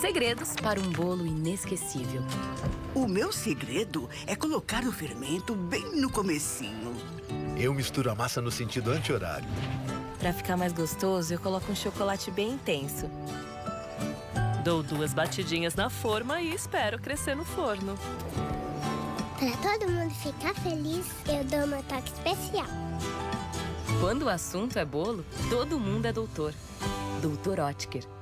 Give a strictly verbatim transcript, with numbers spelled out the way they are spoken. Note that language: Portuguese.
Segredos para um bolo inesquecível. O meu segredo é colocar o fermento bem no comecinho. Eu misturo a massa no sentido anti-horário. Pra ficar mais gostoso, eu coloco um chocolate bem intenso. Dou duas batidinhas na forma e espero crescer no forno. Para todo mundo ficar feliz, eu dou meu toque especial. Quando o assunto é bolo, todo mundo é doutor. Doutor Oetker.